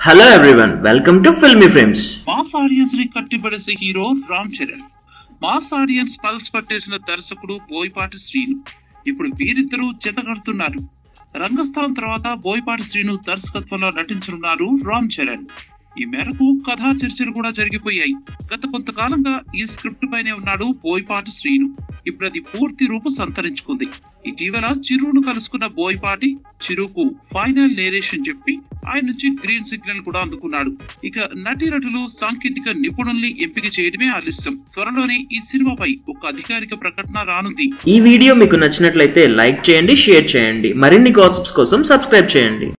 Hello everyone, welcome to Filmy Frames. Mass audience ని కట్టిపడేసే hero Ram Charan. Mass audience pulse పట్టేసిన దర్శకుడు బోయపాటి శ్రీను. ఇప్పుడు వీరిద్దరూ జతకడుతున్నారు. రంగస్థలం తర్వాత బోయపాటి శ్రీను దర్శకత్వంలో నటించనున్నారు రామ్ చరణ్. ఈ మేరకు కథా చర్చలు కూడా జరిగిపోయాయి. గత కొంతకాలంగా ఈ స్క్రిప్ట్ పైనే ఉన్నాడు బోయపాటి శ్రీను. ఇప్పుడు అది పూర్తి రూపు సంతరించుకుంది. ఇటీవల చిరును కలుసుకున్న బోయపాటి చిరుకు ఫైనల్ నేరేషన్ చెప్పి ఆయన నుంచి గ్రీన్ సిగ్నల్ కూడా అందుకున్నాడు. ఇక నటీనటులు సాంకేతిక నిపుణుల్ని ఎంపిక చేయడమే ఆలస్యం. త్వరలోనే ఈ సినిమాపై ఒక అధికారిక ప్రకటన రానుంది. ఈ వీడియో మీకు నచ్చినట్లయితే లైక్ చేయండి, షేర్ చేయండి. మరిన్ని గాసిప్స్ కోసం సబ్స్క్రైబ్ చేయండి.